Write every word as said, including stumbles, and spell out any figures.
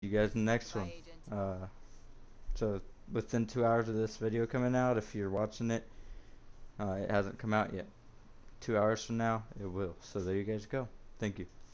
you guys in the next Bye, one. Agent. Uh, so within two hours of this video coming out, if you're watching it, uh, it hasn't come out yet. Two hours from now, it will. So there you guys go. Thank you.